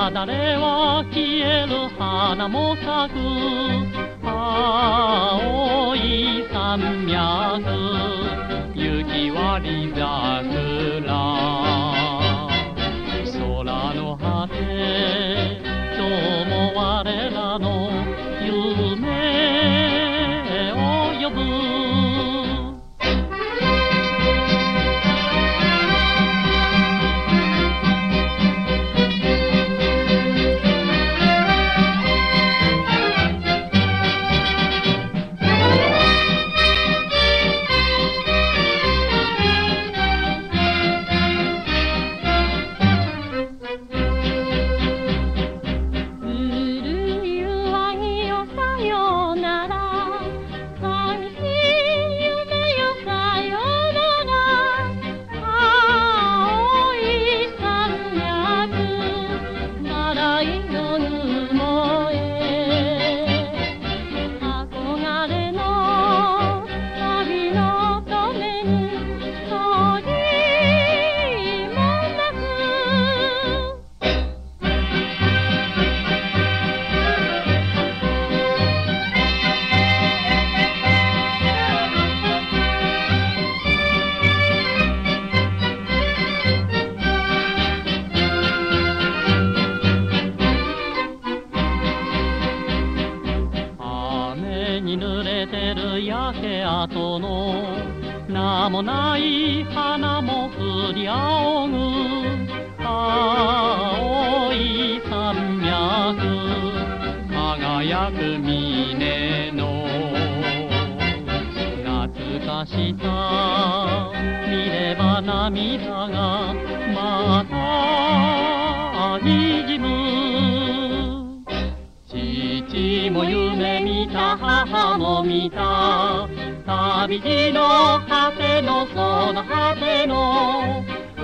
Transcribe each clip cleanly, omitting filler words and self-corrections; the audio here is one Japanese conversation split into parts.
だれは消える花も咲く青い山脈雪割り桜空の果て今日も我らの夢を呼ぶ濡れてる焼け跡の名もない花も降り仰ぐ青い山脈輝く峰の懐かしさ見れば涙がまたにじむ父も夢見た母も見た旅路の果てのその果ての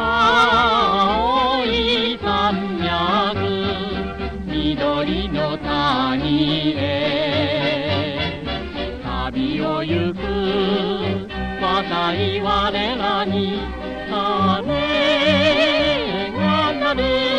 青い山脈緑の谷へ旅を行く若い我らに鐘が鳴る